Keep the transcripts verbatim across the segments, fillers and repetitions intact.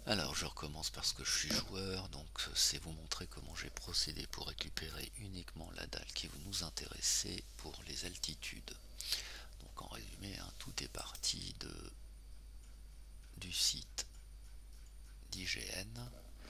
Alors je recommence parce que je suis joueur, donc c'est vous montrer comment j'ai procédé pour récupérer uniquement la dalle qui vous nous intéressez pour les altitudes. Donc en résumé, hein, tout est parti de, du site d'I G N,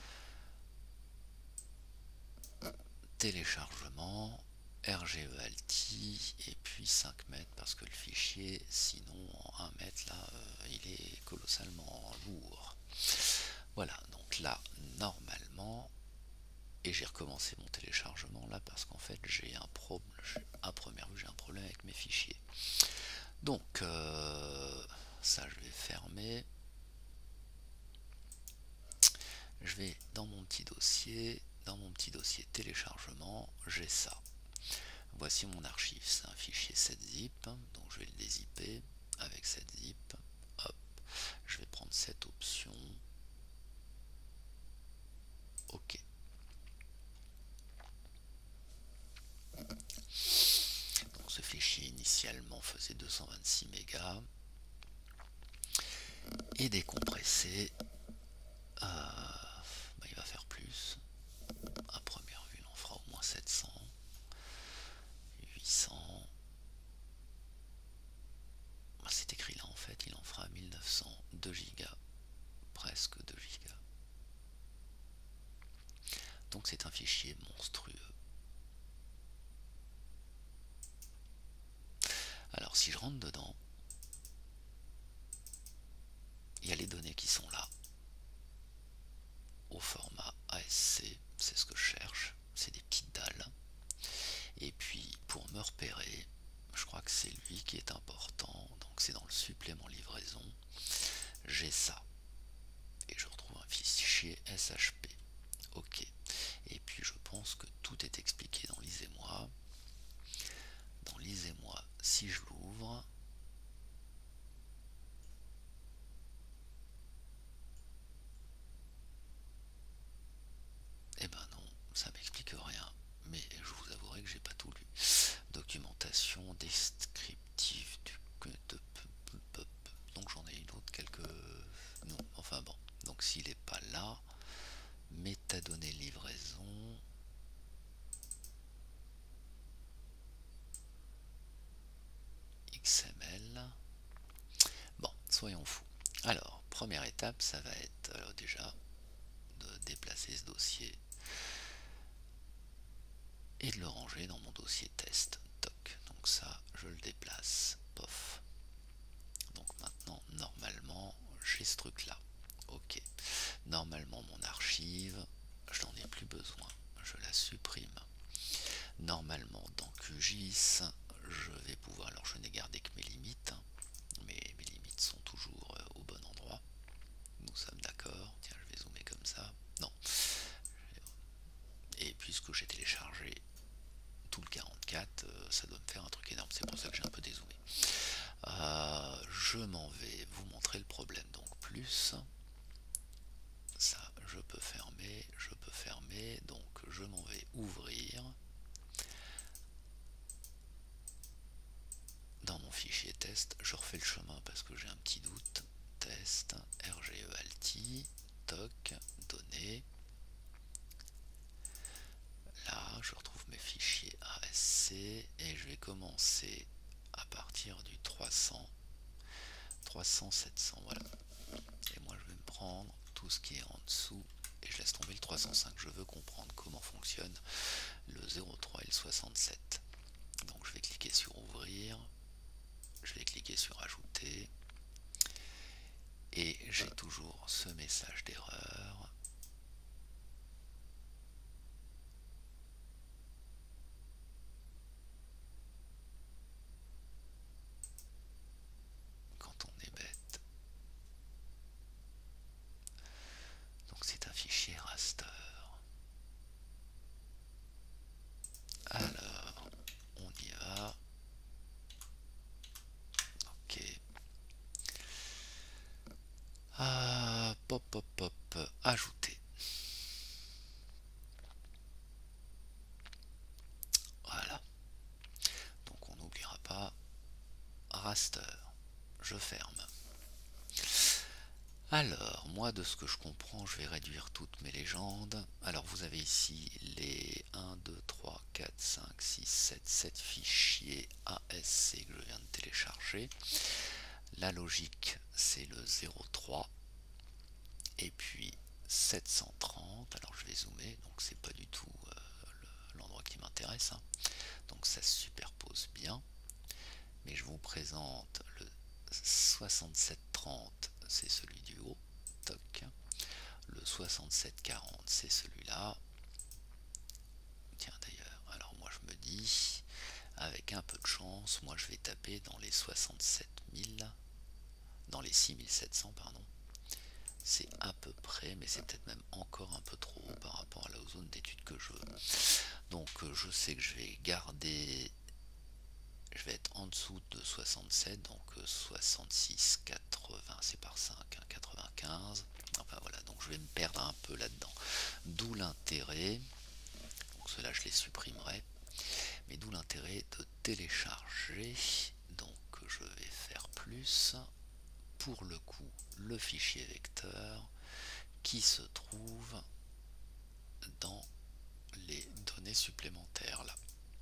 téléchargement, R G E Alti et puis cinq mètres parce que le fichier sinon en un mètre là euh, il est colossalement lourd. Voilà, donc là normalement, et j'ai recommencé mon téléchargement là parce qu'en fait j'ai un problème, à première vue j'ai un problème avec mes fichiers. Donc euh, ça je vais fermer, je vais dans mon petit dossier, dans mon petit dossier téléchargement, j'ai ça. Voici mon archive, c'est un fichier sept zip, donc je vais le dézipper avec sept zip. Hop, je vais prendre cette option. OK. Donc ce fichier initialement faisait deux cent vingt-six mégas et décompressé, euh, bah, il va faire plus. À première vue, il en fera au moins sept cents, huit cents. Bah, c'est écrit là en fait, il en fera mille neuf cents, deux gigas, presque deux gigas. Donc c'est un fichier monstrueux. Alors si je rentre dedans, il y a les données qui sont là, au format A S C, c'est ce que je cherche, c'est des petites dalles. Et puis pour me repérer, je crois que c'est lui qui est important, donc c'est dans le supplément livraison, j'ai ça. Et je retrouve un fichier S H P. OK. Et puis je pense que tout est expliqué dans Lisez-moi. Dans Lisez-moi, si je l'ouvre, eh ben non, ça m'explique rien. Mais je vous avouerai que j'ai pas tout lu. Documentation descriptive du de donc j'en ai une autre quelques non enfin bon, donc s'il est pas là, métadonnées livraison, X M L. Bon, soyons fous. Alors première étape, ça va être alors déjà de déplacer ce dossier et de le ranger dans mon dossier test. Toc, donc ça je le déplace, pof. Donc maintenant normalement j'ai ce truc là. OK. Normalement mon archive, je n'en ai plus besoin, je la supprime. Normalement dans Q G I S, je vais pouvoir, alors je n'ai gardé que mes limites, mais mes limites sont toujours au bon endroit. Nous sommes d'accord. Tiens, je vais zoomer comme ça. Non. Et puisque j'ai téléchargé tout le quarante-quatre, euh, ça doit me faire un truc énorme. C'est pour ça que j'ai un peu dézoomé. Euh, je m'en vais vous montrer le problème. Donc plus, ça je peux fermer, je peux fermer. Donc je m'en vais ouvrir dans mon fichier test. Je refais le chemin parce que j'ai un petit doute. Test, R G E Alti, toc, données. Là, je retrouve mes fichiers A S C et je vais commencer à partir du trois cents, trois cents, sept cents, voilà. Et moi, je vais me prendre tout ce qui est en dessous et je laisse tomber le trois cent cinq. Je veux comprendre comment fonctionne le zéro trois et le soixante-sept. Donc, je vais cliquer sur ouvrir, je vais cliquer sur ajouter et j'ai toujours ce message d'erreur. Quand on est bête. Donc c'est un fichier raster. Alors, on y va. OK. Ah, pop, pop, pop, ajouter. Voilà. Donc on n'oubliera pas raster. Je ferme. Alors, moi, de ce que je comprends, je vais réduire toutes mes légendes. Alors, vous avez ici les un, deux, trois, quatre, cinq, six, sept, sept fichiers A S C que je viens de télécharger. La logique, c'est le zéro trois. Et puis sept cent trente. Alors, je vais zoomer, donc c'est pas du tout euh, l'endroit qui m'intéresse, hein. Donc, ça se superpose bien. Mais je vous présente le soixante-sept trente, c'est celui du haut. Toc. Le soixante-sept quarante, c'est celui-là. Tiens d'ailleurs, alors moi je me dis, avec un peu de chance, moi je vais taper dans les soixante-sept mille, dans les six mille sept cents, pardon. C'est à peu près, mais c'est peut-être même encore un peu trop haut par rapport à la zone d'étude que je veux. Donc je sais que je vais garder, je vais être en dessous de soixante-sept, donc soixante-six, quatre-vingts, c'est par cinq, hein, quatre-vingt-quinze. Enfin voilà, donc je vais me perdre un peu là-dedans. D'où l'intérêt, donc ceux-là je les supprimerai, mais d'où l'intérêt de télécharger. Donc je vais faire plus, pour le coup, le fichier vecteur qui se trouve dans les données supplémentaires là.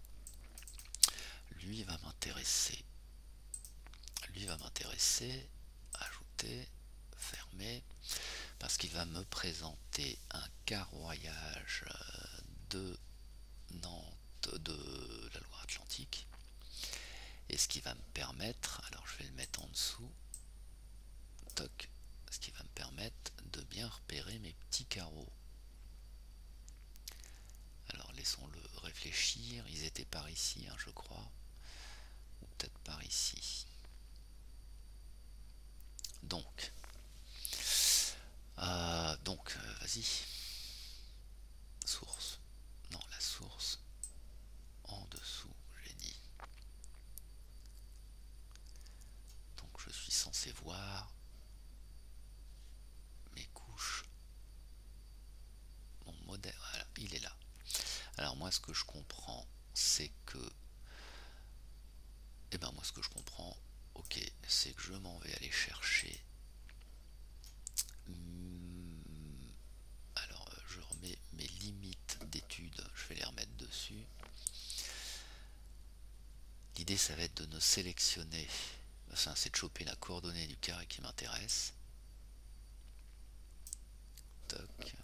Lui va m'intéresser. Lui va m'intéresser, ajouter, fermer, parce qu'il va me présenter un carroyage de Nantes, de la Loire-Atlantique, et ce qui va me permettre, alors je vais le mettre en dessous, toc, ce qui va me permettre de bien repérer mes petits carreaux. Alors laissons-le réfléchir, ils étaient par ici, hein, je crois, ou peut-être par ici. Donc, euh, donc, euh, vas-y, source, non, la source, en dessous, j'ai dit. Donc je suis censé voir mes couches, mon modèle, voilà, il est là. Alors moi ce que je comprends, c'est que, et ben moi ce que je comprends, ok, c'est que je m'en vais aller chercher, hmm, alors je remets mes limites d'études, je vais les remettre dessus. L'idée ça va être de ne sélectionner, enfin c'est de choper la coordonnée du carré qui m'intéresse. Toc.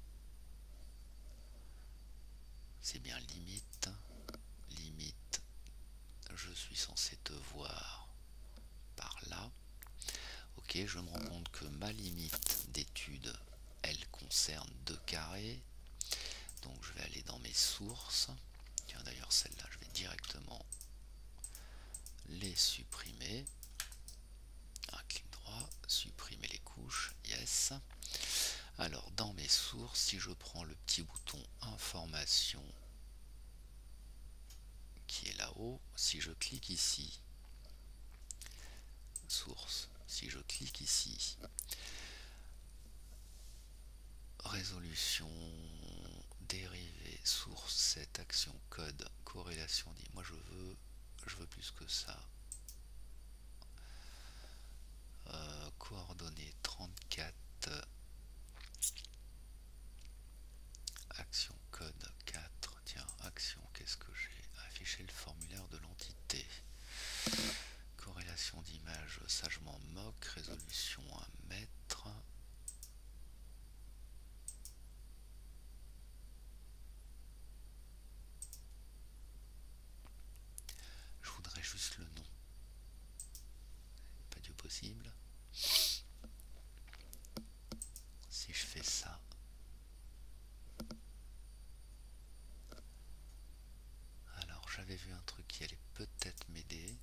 C'est bien limite, limite, je suis censé te voir par là. Ok, je me rends compte que ma limite d'étude, elle concerne deux carrés. Donc je vais aller dans mes sources. Tiens d'ailleurs celle-là, je vais directement les supprimer. Un clic droit, supprimer les couches, yes. Alors dans mes sources, si je prends le petit bouton information qui est là-haut, si je clique ici, source, si je clique ici, résolution, dérivée, source, sept, action, code, corrélation, dit, moi je veux, je veux plus que ça. Euh, coordonnées trente-quatre, action, code quatre, tiens, action, qu'est-ce que j'ai? Afficher le formulaire de l'entité. Corrélation d'image, ça je m'en moque, résolution un mètre. Je voudrais juste le nom. Pas du possible. Si je fais ça. Alors j'avais vu un truc qui allait peut-être m'aider.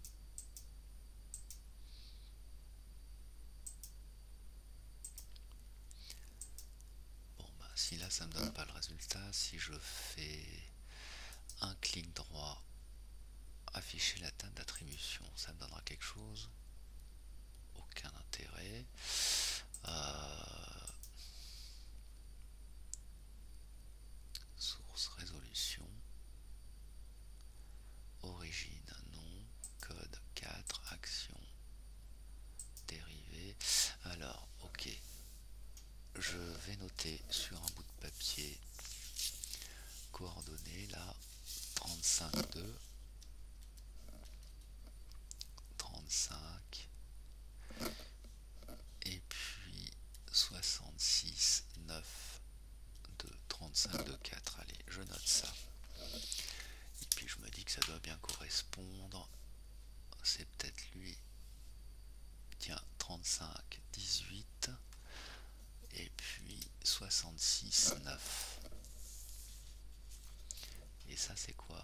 Bon bah si là ça me donne pas le résultat, si je fais un clic droit, afficher la table d'attribution, ça me donnera quelque chose. Aucun intérêt. Euh, source, résolution, origine, non, code quatre, action, dérivée. Alors, ok. neuf, deux, trente-cinq, deux, quatre. Allez, je note ça. Et puis je me dis que ça doit bien correspondre. C'est peut-être lui. Tiens, trente-cinq, dix-huit. Et puis soixante-six, neuf. Et ça c'est quoi?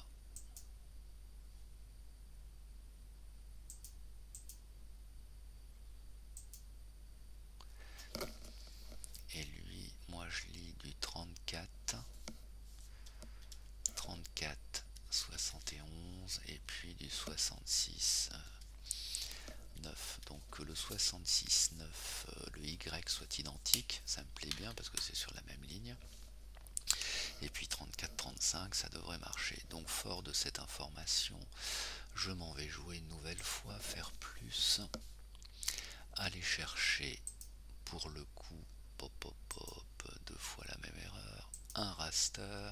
Et lui, moi je lis du trente-quatre, trente-quatre, soixante et onze, et puis du soixante-six, neuf. Donc que le soixante-six, neuf, euh, le Y soit identique, ça me plaît bien parce que c'est sur la même ligne. Et puis trente-quatre, trente-cinq, ça devrait marcher. Donc fort de cette information, je m'en vais jouer une nouvelle fois, faire plus, aller chercher pour le coup, pop pop pop, deux fois la même erreur, un raster,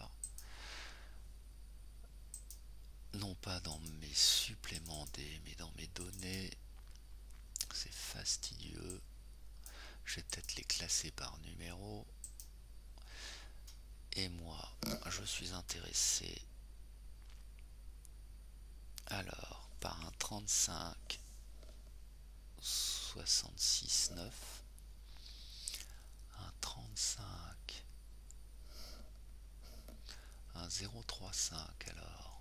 non pas dans mes suppléments D, mais dans mes données. C'est fastidieux. Je vais peut-être les classer par numéro. Et moi, je suis intéressé alors par un trente-cinq, soixante-six, neuf, un trente-cinq, un zéro trois cinq alors,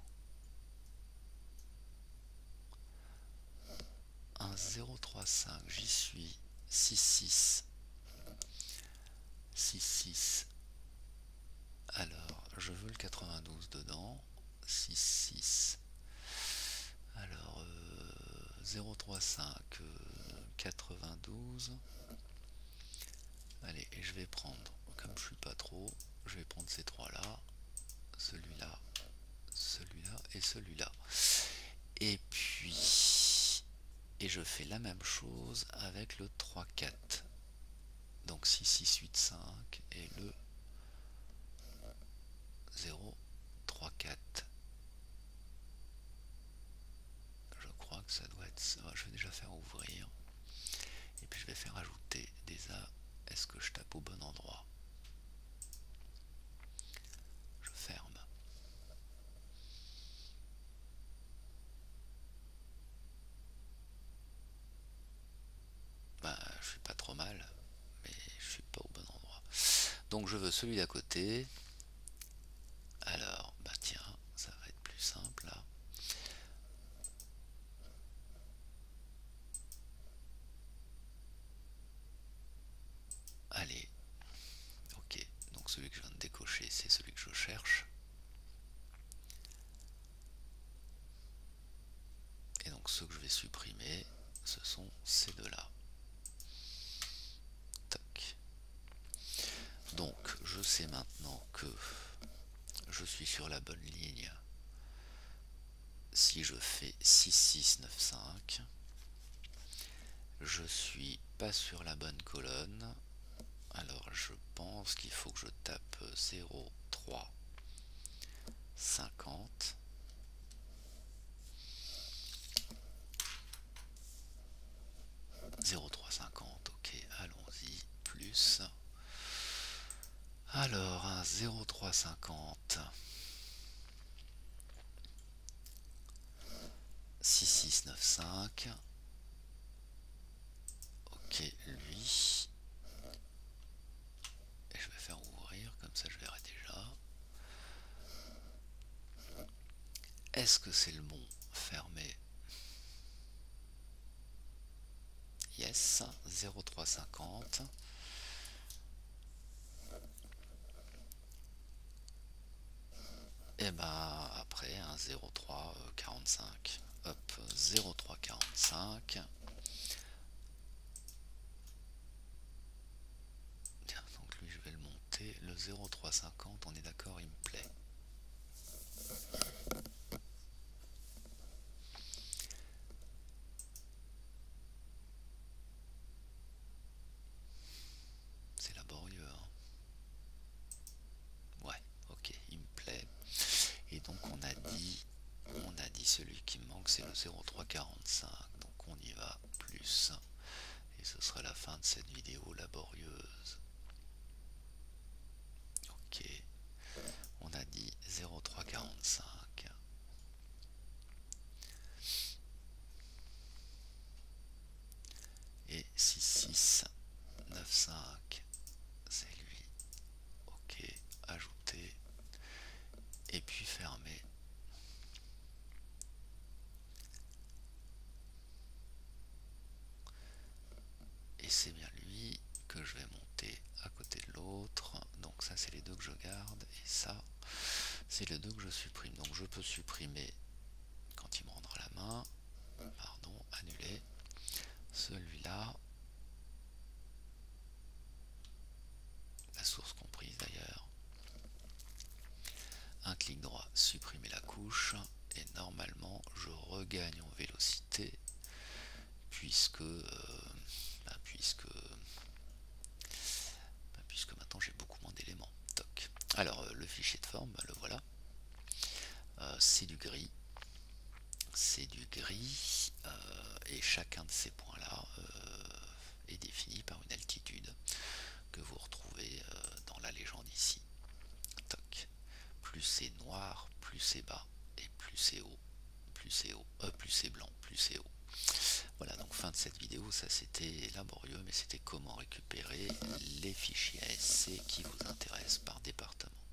un zéro trois cinq, j'y suis, six six, six six, alors je veux le quatre-vingt-douze dedans, six six, alors euh, zéro trois cinq, euh, quatre-vingt-douze, allez, et je vais prendre, comme je suis pas trop, je vais prendre ces trois là, celui-là, celui-là et celui-là. Et puis, et je fais la même chose avec le trois quatre. Donc six six huit cinq et le zéro trois quatre. Je crois que ça doit être ça. Je vais déjà faire ouvrir. Et puis je vais faire ajouter des A. Est-ce que je tape au bon endroit? Je ferme. Ben, je suis pas trop mal, mais je suis pas au bon endroit. Donc je veux celui d'à côté. Alors, bah tiens, ça va être plus simple là. Allez, ok, donc celui que je viens de décocher, c'est celui que je cherche. Et donc ceux que je vais supprimer, ce sont ces deux-là. Tac. Donc je sais maintenant que je suis sur la bonne ligne si je fais six six neuf cinq. Je suis pas sur la bonne colonne. Alors je pense qu'il faut que je tape zéro trois cinquante. zéro trois cinquante, ok, allons-y, plus. Alors un zéro trois cinquante. six six neuf cinq. Ok, lui. Et je vais faire ouvrir, comme ça je verrai déjà. Est-ce que c'est le bon? Fermé. Yes, zéro trois cinquante. Et ben après un zéro trois quarante-cinq. Hop, zéro trois quarante-cinq. Tiens, donc lui je vais le monter. Le zéro trois cinquante, on est d'accord, il me plaît. C'est laborieux, hein. Ouais, ok, il me plaît. Et donc on a dit, on a dit celui qui me manque, c'est le zéro trois quarante-cinq. Donc on y va, plus. Et ce sera la fin de cette vidéo laborieuse. deux que je garde, et ça, c'est les deux que je supprime. Donc je peux supprimer, quand il me rendra la main, pardon, annuler, celui-là, la source comprise d'ailleurs. Un clic droit, supprimer la couche, et normalement je regagne en vélocité, puisque, euh, bah, puisque, bah, puisque maintenant j'ai beaucoup moins d'éléments. Toc. Alors euh, le fichier de forme, bah, le voilà. Euh, c'est du gris. C'est du gris, euh, et chacun de ces points-là euh, est défini par une altitude que vous retrouvez euh, dans la légende ici. Toc. Plus c'est noir, plus c'est bas, et plus c'est haut, plus c'est haut, euh, plus c'est blanc, plus c'est haut. Voilà, donc fin de cette vidéo. Ça c'était laborieux, mais c'était comment récupérer les fichiers A S C qui vous intéressent par département.